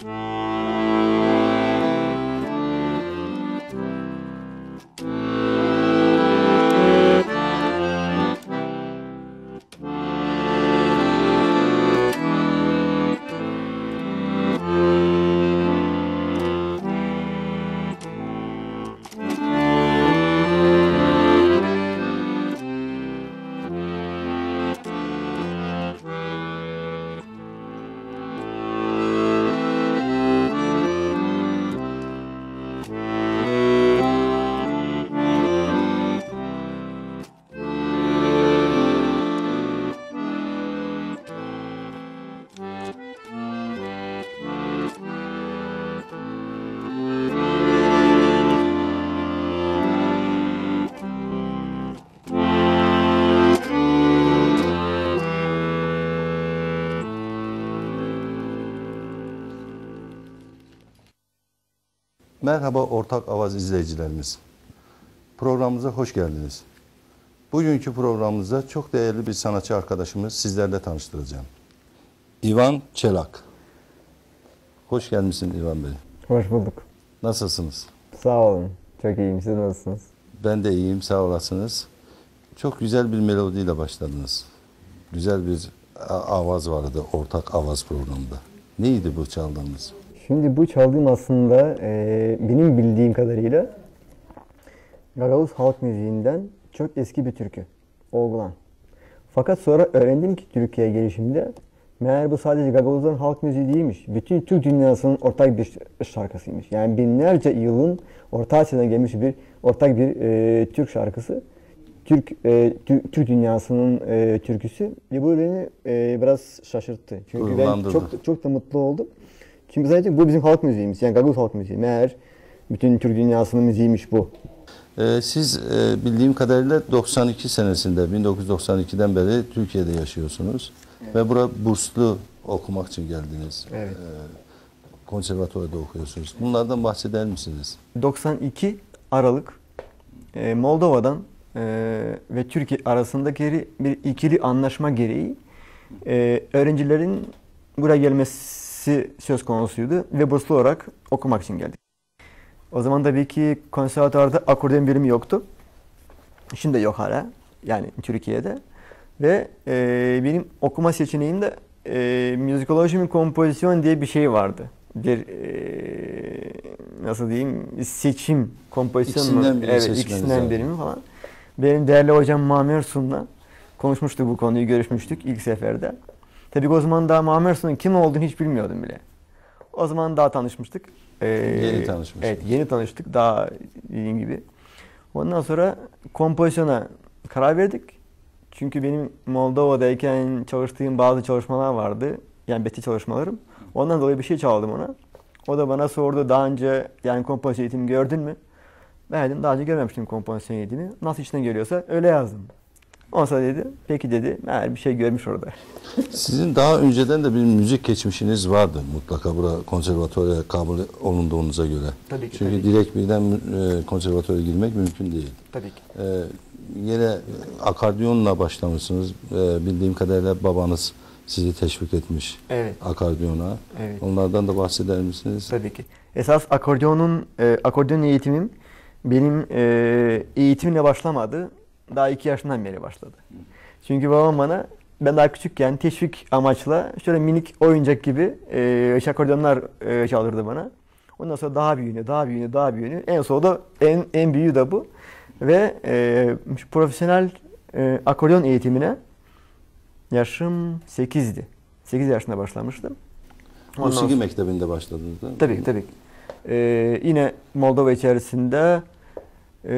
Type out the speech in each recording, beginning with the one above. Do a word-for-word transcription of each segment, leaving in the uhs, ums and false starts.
Merhaba Ortak Avaz izleyicilerimiz. Programımıza hoş geldiniz. Bugünkü programımızda çok değerli bir sanatçı arkadaşımız sizlerle tanıştıracağım. İvan Çelak. Hoş gelmişsin İvan Bey. Hoş bulduk. Nasılsınız? Sağ olun. Çok iyiyim. Siz nasılsınız? Ben de iyiyim, sağ olasınız. Çok güzel bir melodiyle başladınız. Güzel bir avaz vardı Ortak Avaz programında. Neydi bu çaldığınız? Şimdi bu çaldığım aslında e, benim bildiğim kadarıyla Gagavuz halk müziğinden çok eski bir türkü. Oğlan. Fakat sonra öğrendim ki Türkiye'ye gelişimde meğer bu sadece Gagavuzların halk müziği değilmiş. Bütün Türk dünyasının ortak bir şarkısıymış. Yani binlerce yılın Orta Asya'dan gelmiş bir ortak bir e, Türk şarkısı. Türk e, Türk dünyasının e, türküsü ve bu beni e, biraz şaşırttı. Çünkü ben çok çok da mutlu oldum. Çünkü zaten bu bizim halk müziğimiz. Yani Gagavuz halk müziği. Meğer bütün Türk dünyasının müziğiymiş bu. Ee, siz e, bildiğim kadarıyla doksan iki senesinde, bin dokuz yüz doksan ikiden beri Türkiye'de yaşıyorsunuz. Evet. Ve buraya burslu okumak için geldiniz. Evet. Ee, konservatuvarda okuyorsunuz. Bunlardan bahseder misiniz? doksan iki Aralık e, Moldova'dan e, ve Türkiye arasındaki bir ikili anlaşma gereği e, öğrencilerin buraya gelmesi söz konusuydu ve burslu olarak okumak için geldik. O zaman tabii ki konservatuvarda akordeon birimi yoktu. Şimdi de yok hala. Yani Türkiye'de. Ve e, benim okuma seçeneğimde e, müzikoloji ve kompozisyon diye bir şey vardı. Bir e, nasıl diyeyim seçim kompozisyon mu? Evet, ikisinden birimi falan. Benim değerli hocam Mamer Sun'la konuşmuştuk bu konuyu, görüşmüştük ilk seferde. Tabii o zaman daha Mamer Sun'un kim olduğunu hiç bilmiyordum bile. O zaman daha tanışmıştık. Ee, yeni tanışmıştık. Evet, yeni tanıştık daha dediğim gibi. Ondan sonra kompozisyona karar verdik. Çünkü benim Moldova'dayken çalıştığım bazı çalışmalar vardı. Yani beti çalışmalarım. Ondan dolayı bir şey çaldım ona. O da bana sordu daha önce yani kompozisyon eğitimi gördün mü? Ben dedim daha önce görmemiştim kompozisyon eğitimi. Nasıl içine geliyorsa öyle yazdım. Ondan sonra dedi, peki dedi, meğer bir şey görmüş orada. Sizin daha önceden de bir müzik geçmişiniz vardı mutlaka burada konservatuara kabul olunduğunuza göre. Tabii ki. Çünkü tabii direkt birden e, konservatuara girmek mümkün değil. Tabii ki. E, yine akordiyonla başlamışsınız. E, bildiğim kadarıyla babanız sizi teşvik etmiş evet. akordiyona. Evet. Onlardan da bahseder misiniz? Tabii ki. Esas akordiyonun, e, akordiyon eğitimim benim e, eğitimle başlamadı. Daha iki yaşından beri başladı. Çünkü babam bana, ben daha küçükken teşvik amaçla şöyle minik oyuncak gibi e, akordiyonlar e, çalırdı bana. Ondan sonra daha büyüğünü, daha büyüğünü, daha büyüğünü. En sonunda en en büyüğü de bu. Ve e, profesyonel e, akordeon eğitimine yaşım sekizdi. sekiz yaşında başlamıştım. Musiki mektebinde başladınız değil mi? Tabii tabii. Ee, yine Moldova içerisinde e,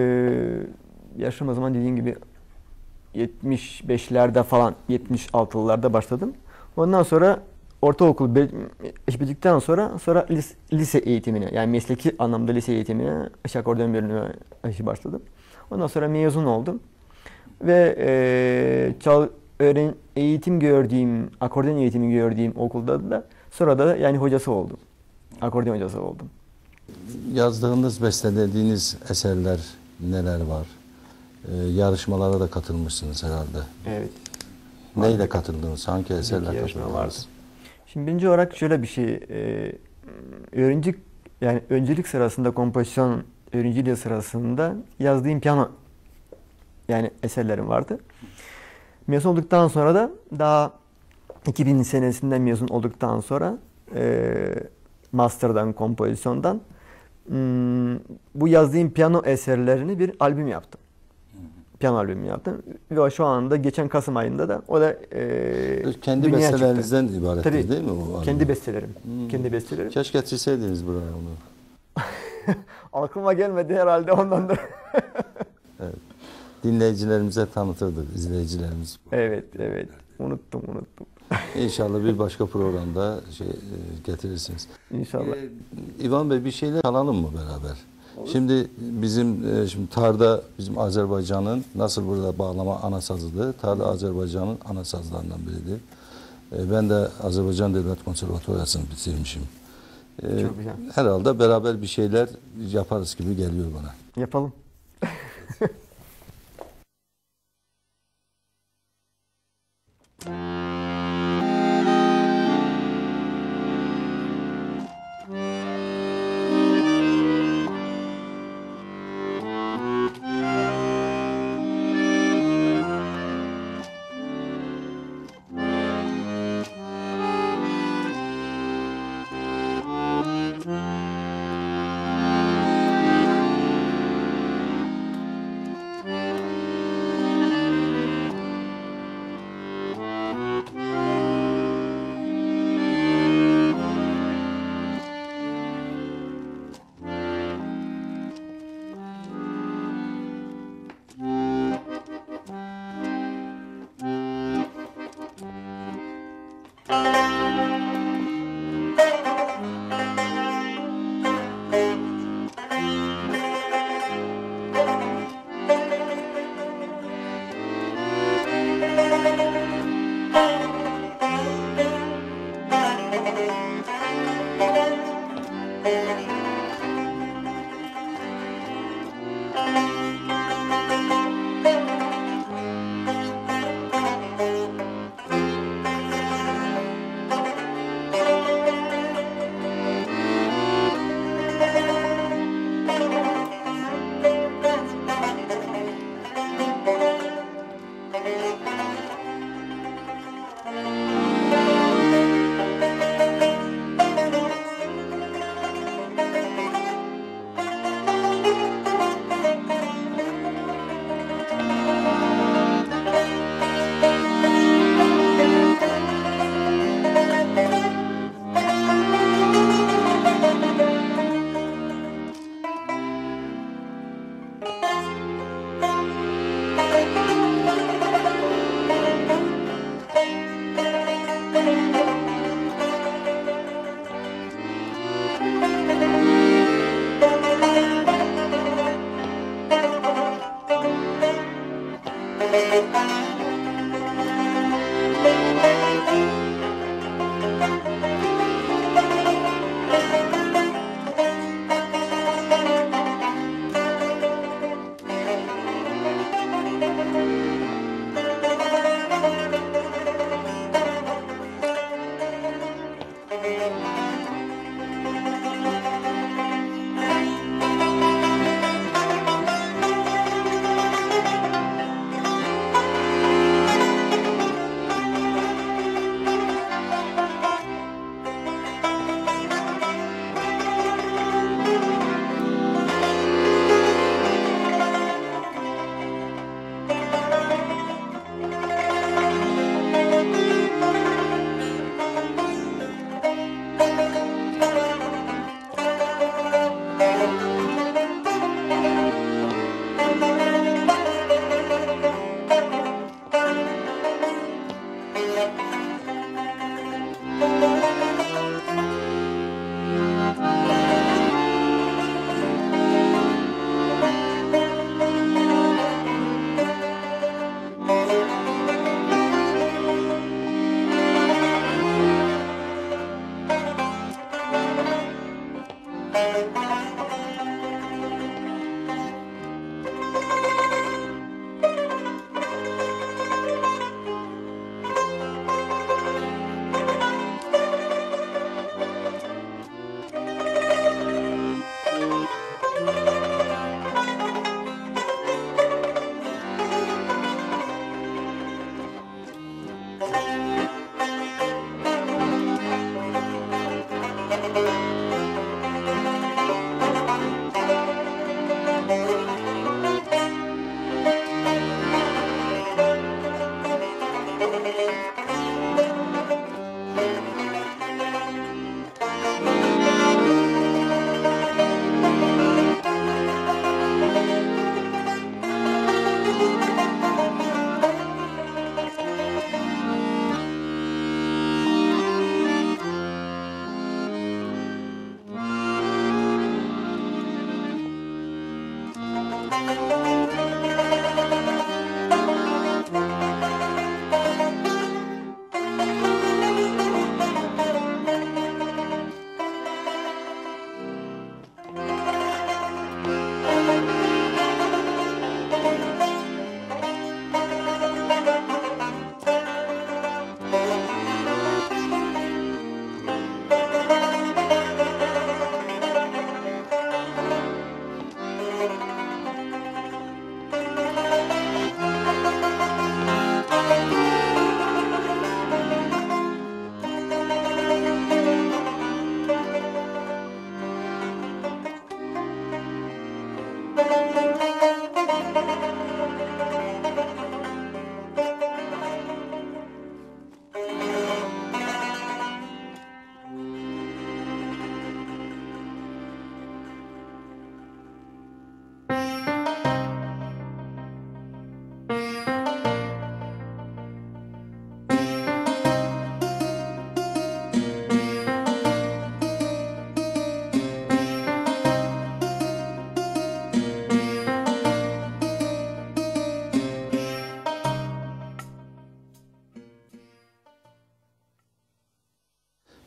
yaşım o zaman dediğim gibi yetmiş beşlerde falan, yetmiş altılarda başladım. Ondan sonra ortaokul bittikten sonra sonra lise, lise eğitimine, yani mesleki anlamda lise eğitimine akordeon bölümüne başladım. Ondan sonra mezun oldum. Ve e, çal, öğren, eğitim gördüğüm, akordeon eğitimi gördüğüm okulda da sonra da yani hocası oldum. Akordeon hocası oldum. Yazdığınız, bestelediğiniz eserler neler var? Ee, yarışmalara da katılmışsınız herhalde. Evet. Neyle katıldınız? Hangi eserler yarışma katıldınız? vardı. Şimdi birinci olarak şöyle bir şey, e, öğrenci yani öncülük sırasında kompozisyon öğrenciliği sırasında yazdığım piyano yani eserlerim vardı. Mezun olduktan sonra da daha iki bin senesinden mezun olduktan sonra e, master'dan kompozisyondan hmm, bu yazdığım piyano eserlerini bir albüm yaptım. Piyano albümü yaptım ve şu anda geçen Kasım ayında da o da e, Kendi dünyaya bestelerinizden çıktı. ibaret Tabii, değil mi bu? kendi albüm? bestelerim. Hmm. Kendi bestelerim. Keşke getirseydiniz buraya onu. Aklıma gelmedi herhalde ondan da. Evet. Dinleyicilerimize tanıtırdık, izleyicilerimiz. Evet, evet. Unuttum, unuttum. İnşallah bir başka programda şey e, getirirsiniz. İnşallah. Ee, İvan Bey bir şeyler çalalım mı beraber? Olur. Şimdi bizim e, şimdi Tarda bizim Azerbaycan'ın nasıl burada bağlama ana sazıdır. Tarda Azerbaycan'ın ana sazlarından biridir. E, ben de Azerbaycan Devlet Konservatuvarı'nı bitirmişim. E, Çok güzel. Herhalde beraber bir şeyler yaparız gibi geliyor bana. Yapalım.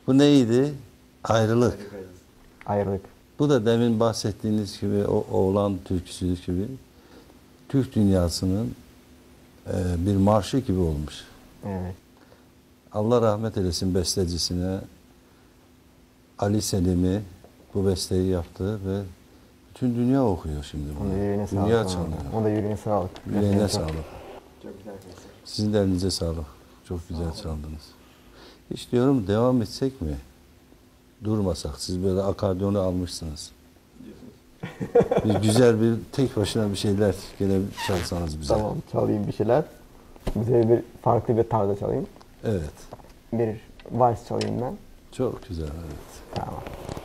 Bu neydi? Ayrılık. Ayrılık. Bu da demin bahsettiğiniz gibi o oğlan türküsü gibi Türk dünyasının e, bir marşı gibi olmuş. Evet. Allah rahmet eylesin bestecisine. Ali Selim'i bu besteyi yaptı ve bütün dünya okuyor şimdi bunu. Onun da yüreğine sağlık. Dünya Onun- çalıyor. Onun da yüreğine sağlık. Yüreğine Gerçekten sağlık. Çok güzel bir eser. Sizin de elinize sağlık. Çok güzel çaldınız. Hiç diyorum devam etsek mi? Durmasak. Siz böyle akordiyonu almışsınız. Bir güzel bir tek başına bir şeyler gene çalsanız bize. Tamam, çalayım bir şeyler. Güzel bir farklı bir tarzda çalayım. Evet. Bir vals çalayım ben. Çok güzel. Evet. Tamam.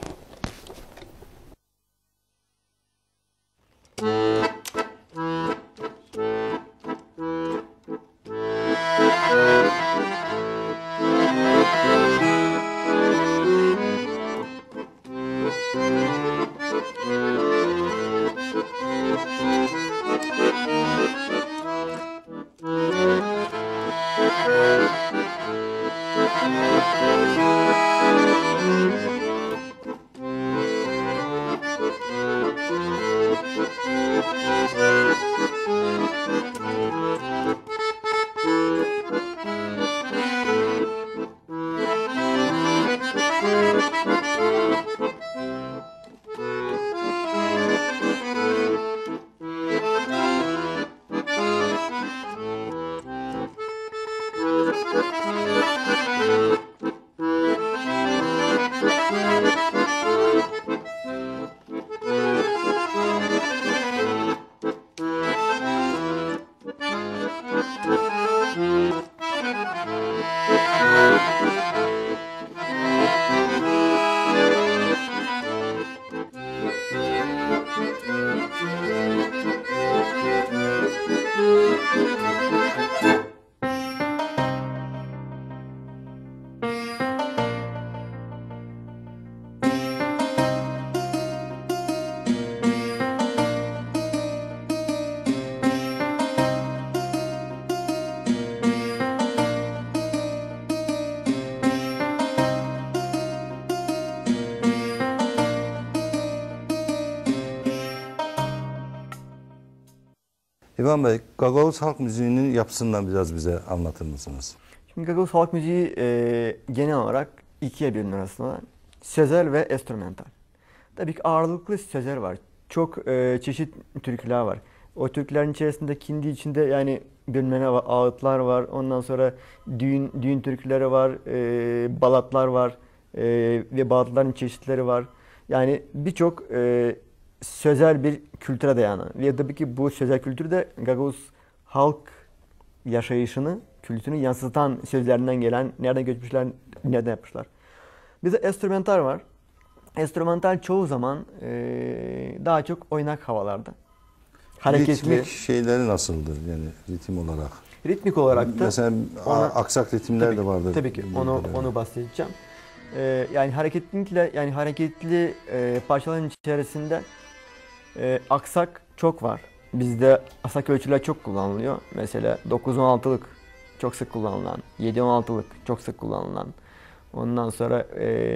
İvan Bey, Gagavuz halk müziğinin yapısından biraz bize anlatır mısınız? Şimdi Gagavuz halk müziği e, genel olarak ikiye bölünür aslında. Sözel ve enstrümantal. Tabii ki ağırlıklı sözel var. Çok e, çeşit türküler var. O türkülerin içerisinde kendi içinde yani bölümler var, ağıtlar var. Ondan sonra düğün düğün türküleri var, e, balatlar var e, ve balatların çeşitleri var. Yani birçok e, sözel bir kültüre dayanan ve tabii ki bu sözel kültür de Gagavuz halk yaşayışını, kültürünü yansıtan sözlerinden gelen, nereden göçmüşler, nereden yapmışlar. Bir de enstrümantal var. Enstrümantal çoğu zaman e, daha çok oynak havalarda. Hareketli, Ritmik şeyleri nasıldır yani ritim olarak? ritmik olarak da Mesela ona- a- aksak ritimler tabii, de vardır. tabii ki bildiğim onu kadarıyla. onu bahsedeceğim. E, yani hareketlilikle yani hareketli e, parçaların içerisinde e, aksak çok var. Bizde aksak ölçüler çok kullanılıyor. Mesela dokuz on altılık çok sık kullanılan, yedi on altılık çok sık kullanılan. Ondan sonra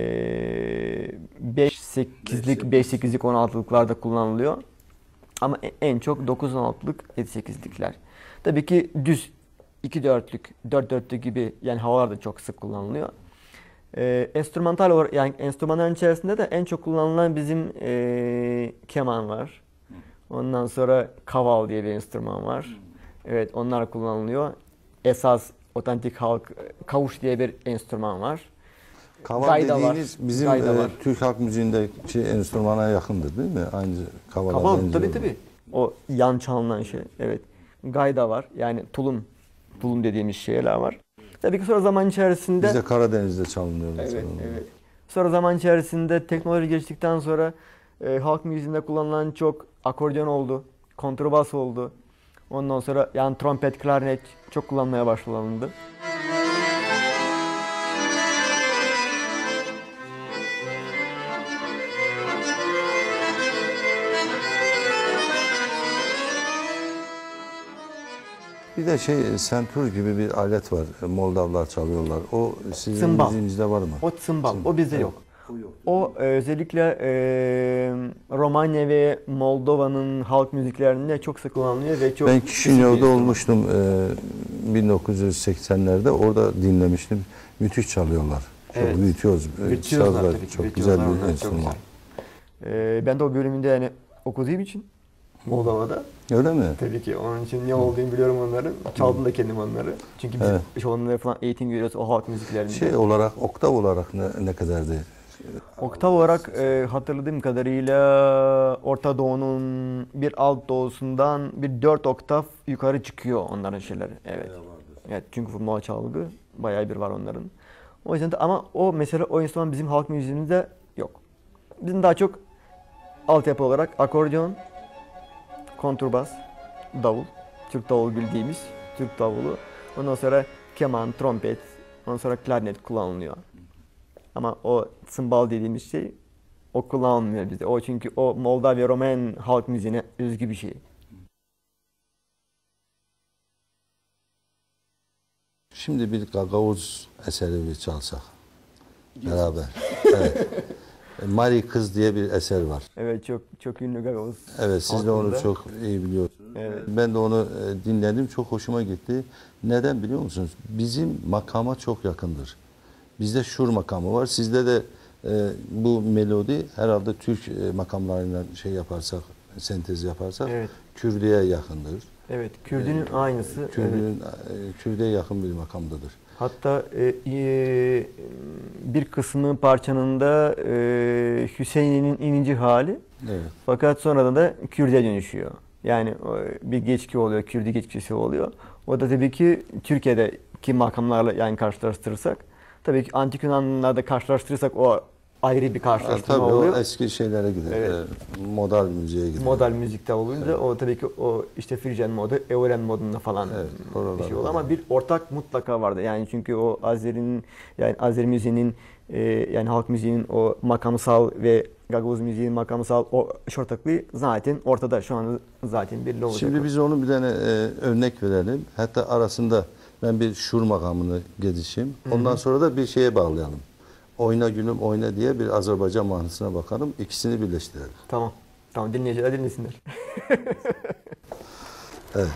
beş sekizlik, beş sekizlik, on altılıklar da kullanılıyor. Ama e- en çok dokuz on altılık, yedi sekizlikler. Tabii ki düz iki dörtlük, dört dörtlük gibi yani havalar da çok sık kullanılıyor. Ee, enstrümantal olarak yani enstrümanların içerisinde de en çok kullanılan bizim e, keman var. Ondan sonra kaval diye bir enstrüman var. Evet, onlar kullanılıyor. Esas otantik halk kavuş diye bir enstrüman var. Kaval Gayda var. dediğiniz bizim Gayda e, var. Türk halk müziğindeki enstrümana yakındır değil mi? Aynı kavala Kaval benziyor. tabii tabii. O yan çalınan şey. Evet. Gayda var. Yani tulum. Tulum dediğimiz şeyler var. Tabii ki sonra zaman içerisinde Bizde Karadeniz'de çalınıyor evet, mesela. evet. Sonra zaman içerisinde teknoloji geçtikten sonra e, halk müziğinde kullanılan çok akordeon oldu, kontrbas oldu. Ondan sonra yani trompet, klarnet çok kullanmaya başlanıldı. Bir de şey sentur gibi bir alet var. Moldavlar çalıyorlar. O sizin Tımbal. müziğinizde var mı? O tımbal, Tımbal. o bizde Evet. yok. O e, özellikle e, Romanya ve Moldova'nın halk müziklerinde çok sık kullanılıyor ve çok Ben isim Kişinyov'da bir- olmuştum e, bin dokuz yüz seksenlerde. Orada dinlemiştim. Müthiş çalıyorlar. Çok Evet. virtüöz. e, Virtüözler sazlar, tabii ki, çok virtüözler güzel onlar, bir çok enstrüman. güzel. E, ben de o bölümünde yani okuduğum için Moldova'da. Öyle mi? Tabii ki onun için ne olduğunu biliyorum onların. Çaldım da kendim onları. Çünkü biz Evet. işte onlara falan eğitim görüyoruz o halk müziklerinde. Şey olarak, oktav olarak ne, ne kadardı? Oktav olarak e, hatırladığım kadarıyla Orta Doğu'nun bir alt doğusundan bir dört oktav yukarı çıkıyor onların şeyleri. Evet. Evet, çünkü vurmalı çalgı bayağı bir var onların. O yüzden de ama o mesela o enstrüman bizim halk müziğimizde yok. Bizim daha çok altyapı olarak akordeon, kontrbas, davul, Türk davulu bildiğimiz Türk davulu. Ondan sonra keman, trompet, ondan sonra klarnet kullanılıyor. Ama o tsimbal dediğimiz şey o kullanılmıyor bizde. O çünkü o Moldova ve Roman halk müziğine özgü bir şey. Şimdi bir Gagavuz eseri bir çalsak. Beraber. Evet. Mari Kız diye bir eser var. Evet, çok çok ünlü Gagavuz. Evet, siz de onu halkında. çok iyi biliyorsunuz. Evet. Ben de onu e, dinledim, çok hoşuma gitti. Neden biliyor musunuz? Bizim makama çok yakındır. Bizde şur makamı var. Sizde de e, bu melodi herhalde Türk e, makamlarıyla şey yaparsak, sentez yaparsak Evet. Kürdü'ye yakındır. Evet, Kürdünün aynısı. Evet. Kürdü'nün e, Kürdü'ye yakın bir makamdadır. Hatta e, e, bir kısmı parçanın da e, Hüseyin'in inici hali. Evet. Fakat sonradan da Kürt'e dönüşüyor. Yani o, bir geçki oluyor, Kürdi geçkisi oluyor. O da tabii ki Türkiye'deki makamlarla yani karşılaştırırsak, tabii ki Antik Yunanlılarla karşılaştırırsak o ayrı bir Ha, karşılaştırma tabii oluyor. o eski şeylere gider. Evet. E, modal müziğe gider. Modal müzikte olunca o tabii ki o işte Frijen modu, Euren modunda falan Evet, bir oralarda şey oluyor var. ama bir ortak mutlaka vardı. Yani çünkü o Azeri'nin yani Azeri müziğinin e, yani halk müziğinin o makamsal ve Gagavuz müziğinin makamsal o ortaklığı zaten ortada şu anda zaten belli olacak. Şimdi biz onu bir tane e, örnek verelim. Hatta arasında ben bir şur makamını gezişeyim. Ondan sonra da bir şeye bağlayalım. Oyna gülüm oyna diye bir Azerbaycan manasına bakalım. İkisini birleştirelim. Tamam. Tamam, dinleyiciler dinlesinler. Evet.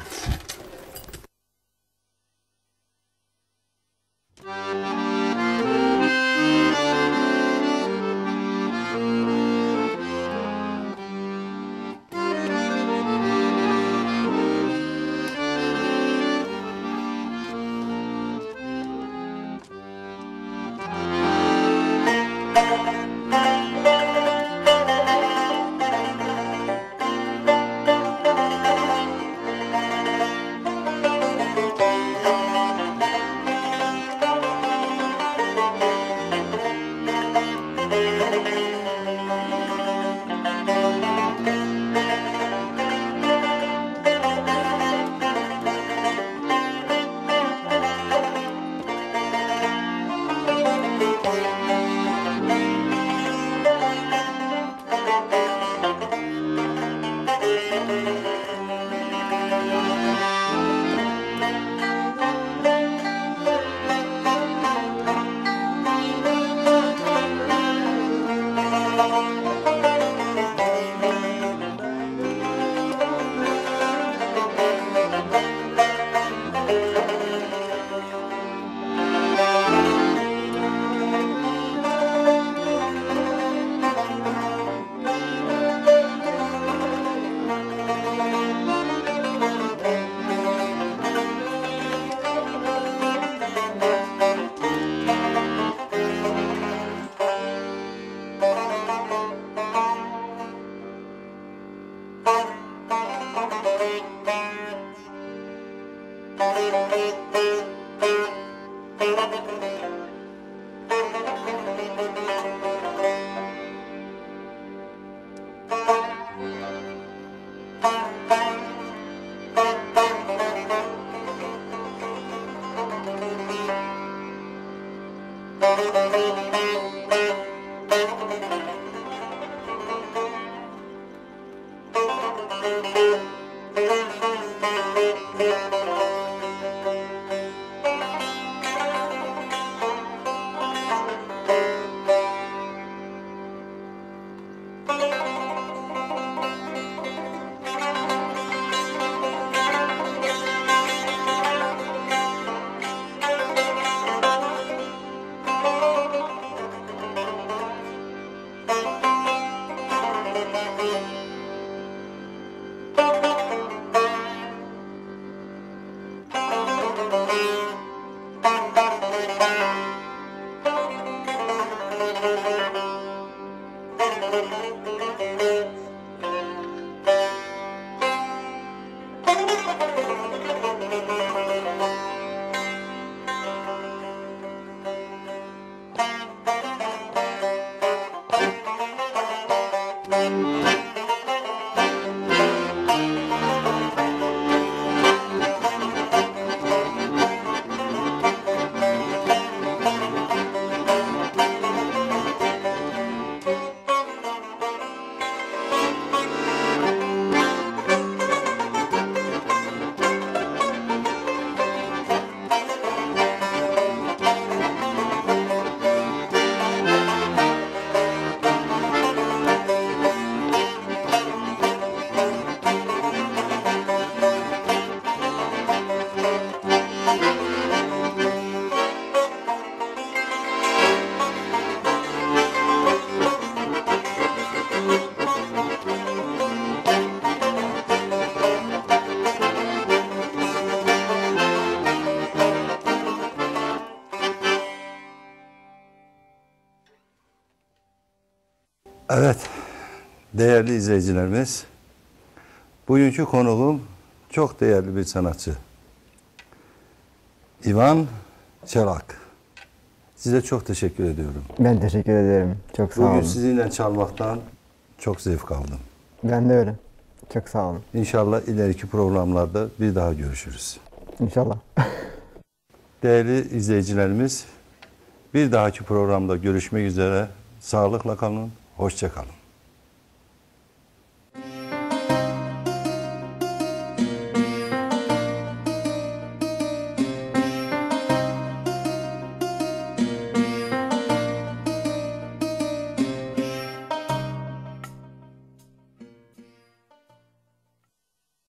Evet, değerli izleyicilerimiz, bugünkü konuğum çok değerli bir sanatçı. İvan Çelak. Size çok teşekkür ediyorum. Ben teşekkür ederim. Çok sağ Bugün olun. sizinle çalmaktan çok zevk aldım. Ben de öyle. Çok sağ olun. İnşallah ileriki programlarda bir daha görüşürüz. İnşallah. Değerli izleyicilerimiz, bir dahaki programda görüşmek üzere. Sağlıkla kalın, hoşça kalın.